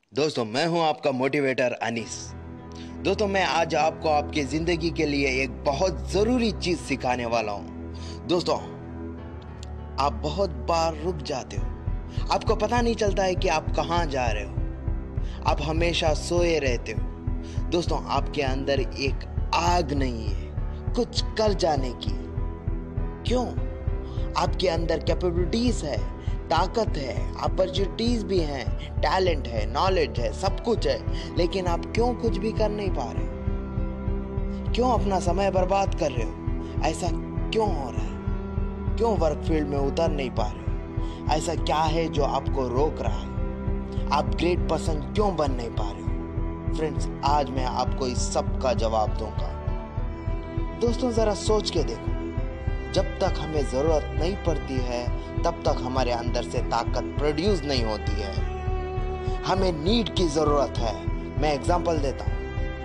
दोस्तों, मैं हूं आपका मोटिवेटर अनीस। दोस्तों, मैं आज आपको आपकी जिंदगी के लिए एक बहुत जरूरी चीज सिखाने वाला हूं। दोस्तों, आप बहुत बार रुक जाते हो, आपको पता नहीं चलता है कि आप कहां जा रहे हो। आप हमेशा सोए रहते हो। दोस्तों, आपके अंदर एक आग नहीं है कुछ कर जाने की। क्यों? आपके अंदर कैपेबिलिटीज है, ताकत है, अपॉर्चुनिटीज भी हैं, टैलेंट है, नॉलेज है, सब कुछ है, लेकिन आप क्यों कुछ भी कर नहीं पा रहे हो? क्यों अपना समय बर्बाद कर रहे हो? ऐसा क्यों हो रहा है? क्यों वर्क फील्ड में उतर नहीं पा रहे हो? ऐसा क्या है जो आपको रोक रहा है? आप ग्रेट पर्सन क्यों बन नहीं पा रहे हो? फ्रेंड्स, आज मैं आपको इस सब का जवाब दूंगा। दोस्तों, जरा सोच के देखो, जब तक हमें जरूरत नहीं पड़ती है तब तक हमारे अंदर से ताकत प्रोड्यूस नहीं होती है। हमें नीड की जरूरत है। मैं एग्जांपल देता हूं।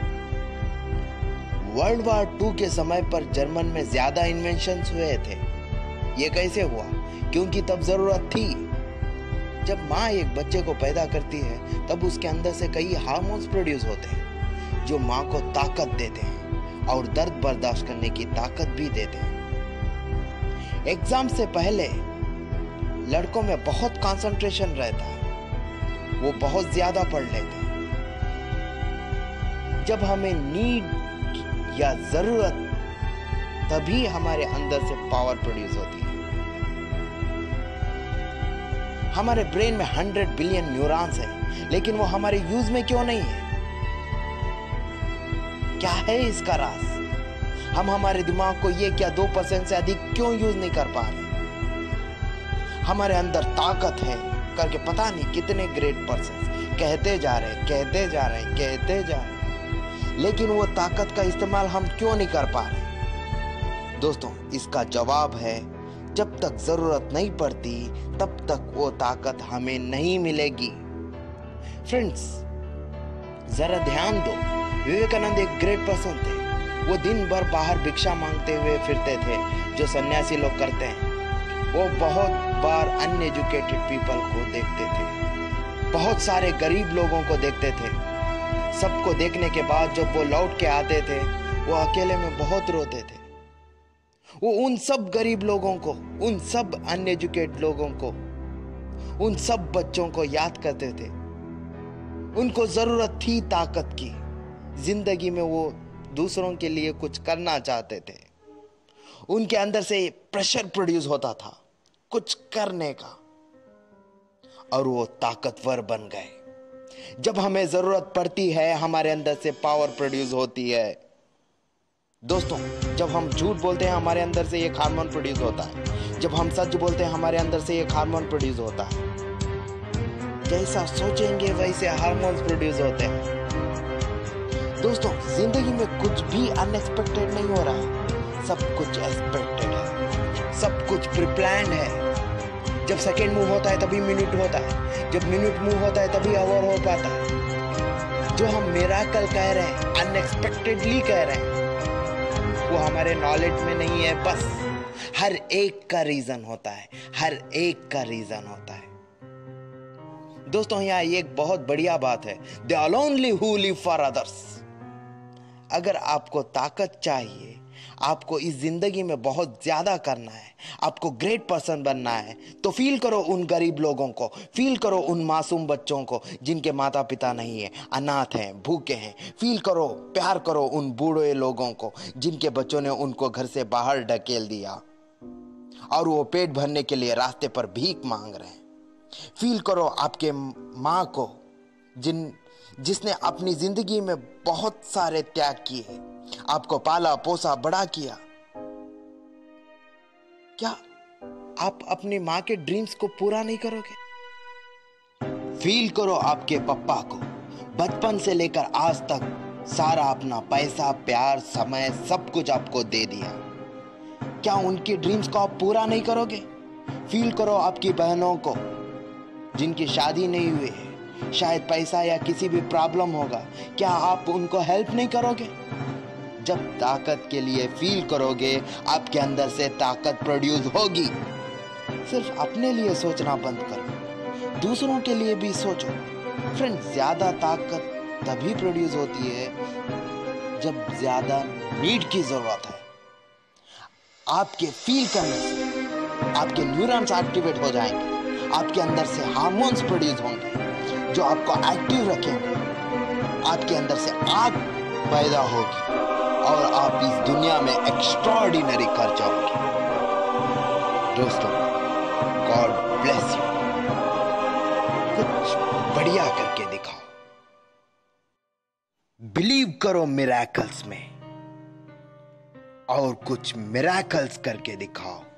वर्ल्ड वॉर 2 के समय पर जर्मन में ज्यादा इन्वेंशंस हुए थे। ये कैसे हुआ? क्योंकि तब जरूरत थी। जब माँ एक बच्चे को पैदा करती है तब उसके अंदर से कई हार्मोन्स प्रोड्यूस होते हैं जो माँ को ताकत देते हैं और दर्द बर्दाश्त करने की ताकत भी देते हैं। एग्जाम से पहले लड़कों में बहुत कंसंट्रेशन रहता है, वो बहुत ज्यादा पढ़ लेते हैं। जब हमें नीड या जरूरत, तभी हमारे अंदर से पावर प्रोड्यूस होती है। हमारे ब्रेन में 100 बिलियन न्यूरॉन्स है, लेकिन वो हमारे यूज में क्यों नहीं है? क्या है इसका राज? हम हमारे दिमाग को ये क्या 2% से अधिक क्यों यूज नहीं कर पा रहे? हमारे अंदर ताकत है करके पता नहीं कितने ग्रेट पर्सन कहते जा रहे, लेकिन वो ताकत का इस्तेमाल हम क्यों नहीं कर पा रहे? दोस्तों, इसका जवाब है, जब तक जरूरत नहीं पड़ती तब तक वो ताकत हमें नहीं मिलेगी। फ्रेंड्स, जरा ध्यान दो। विवेकानंद एक ग्रेट पर्सन थे। वो दिन भर बाहर भिक्षा मांगते हुए फिरते थे, जो सन्यासी लोग करते हैं। वो बहुत बार अनएजुकेटेड पीपल को देखते थे, बहुत सारे गरीब लोगों को देखते थे। सबको देखने के बाद जब वो लौट के आते थे, वो अकेले में बहुत रोते थे। वो उन सब गरीब लोगों को, उन सब अनएजुकेटेड लोगों को, उन सब बच्चों को याद करते थे। उनको जरूरत थी ताकत की। जिंदगी में वो दूसरों के लिए कुछ करना चाहते थे। उनके अंदर से प्रेशर प्रोड्यूस होता था कुछ करने का, और वो ताकतवर बन गए। जब हमें जरूरत पड़ती है, हमारे अंदर से पावर प्रोड्यूस होती है। दोस्तों, जब हम झूठ बोलते हैं, हमारे अंदर से एक हार्मोन प्रोड्यूस होता है। जब हम सच बोलते हैं, हमारे अंदर से एक हार्मोन प्रोड्यूस होता है। जैसा सोचेंगे वैसे हार्मोन्स प्रोड्यूस होते हैं। दोस्तों, जिंदगी में कुछ भी अनएक्सपेक्टेड नहीं हो रहा है, सब कुछ एक्सपेक्टेड है, सब कुछ प्रीप्लान्ड है। जब सेकेंड मूव होता है तभी मिनट होता है, जब मिनट मूव होता है तभी आवर हो पाता है। जो हम मिरेकल कह रहे हैं, अनएक्सपेक्टेडली कह रहे हैं, वो हमारे नॉलेज में नहीं है। बस हर एक का रीजन होता है, हर एक का रीजन होता है। दोस्तों, यहाँ एक बहुत बढ़िया बात है, they are only who live for others. अगर आपको ताकत चाहिए, आपको इस जिंदगी में बहुत ज्यादा करना है, आपको ग्रेट पर्सन बनना है, तो फील करो उन गरीब लोगों को, फील करो उन मासूम बच्चों को जिनके माता पिता नहीं है, अनाथ हैं, भूखे हैं। फील करो, प्यार करो उन बूढ़े लोगों को जिनके बच्चों ने उनको घर से बाहर ढकेल दिया और वो पेट भरने के लिए रास्ते पर भीख मांग रहे हैं। फील करो आपके माँ को जिसने अपनी जिंदगी में बहुत सारे त्याग किए, आपको पाला पोसा बड़ा किया। क्या आप अपनी माँ के ड्रीम्स को पूरा नहीं करोगे? फील करो आपके पापा को, बचपन से लेकर आज तक सारा अपना पैसा, प्यार, समय सब कुछ आपको दे दिया। क्या उनके ड्रीम्स को आप पूरा नहीं करोगे? फील करो आपकी बहनों को जिनकी शादी नहीं हुई है, शायद पैसा या किसी भी प्रॉब्लम होगा, क्या आप उनको हेल्प नहीं करोगे? जब ताकत के लिए फील करोगे, आपके अंदर से ताकत प्रोड्यूस होगी। सिर्फ अपने लिए सोचना बंद करो, दूसरों के लिए भी सोचो। फ्रेंड, ज्यादा ताकत तभी प्रोड्यूस होती है जब ज्यादा नीड की जरूरत है। आपके फील करने से आपके न्यूरॉन्स एक्टिवेट हो जाएंगे, आपके अंदर से हार्मोन्स प्रोड्यूस होंगे जो आपको एक्टिव रखेंगे, आपके अंदर से आग पैदा होगी और आप इस दुनिया में एक्स्ट्राऑर्डिनरी कर जाओगे। दोस्तों, गॉड ब्लेस यू। कुछ बढ़िया करके दिखाओ, बिलीव करो मिरेकल्स में और कुछ मिरेकल्स करके दिखाओ।